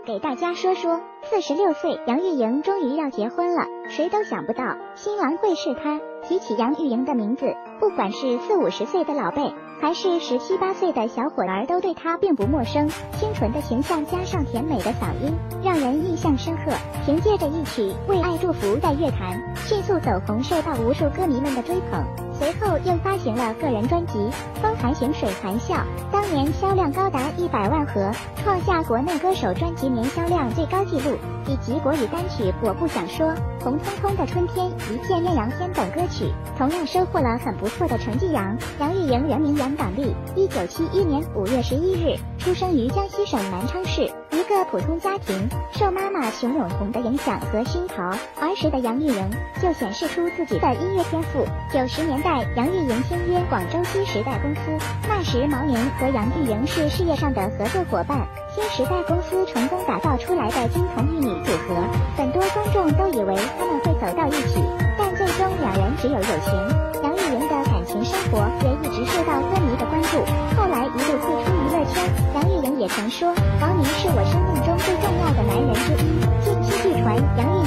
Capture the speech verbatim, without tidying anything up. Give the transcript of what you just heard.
给大家说说，四十六岁杨钰莹终于要结婚了，谁都想不到新郎会是她。提起杨钰莹的名字，不管是四五十岁的老辈，还是十七八岁的小伙儿，都对她并不陌生。清纯的形象加上甜美的嗓音，让人印象深刻。凭借着一曲《为爱祝福》在乐坛迅速走红，受到无数歌迷们的追捧。随后又发行了个人专辑《风含行水含笑》，当年销量高达一百万盒，创下国内歌手专辑年销量最高纪录。以及国语单曲《我不想说》、《红彤彤的春天》、《一片艳阳天》等歌曲，同样收获了很不错的成绩。杨杨钰莹原名杨港丽，一九七一年五月十一日出生于江西省南昌市一个普通家庭，受妈妈熊永红的影响和熏陶，儿时的杨钰莹就显示出自己的音乐天赋。九十年代，杨钰莹签约广州新时代公司，那时毛宁和杨钰莹是事业上的合作伙伴，新时代公司成功打造出来的金童玉女组合，很多观众都以为他们会走到一起，但最终两人只有友情。杨钰莹的感情生活也一直受到歌迷的关注，后来一路退出娱乐圈。杨钰莹也曾说，毛宁是我生命中最重要的男人之一。近期据传，杨钰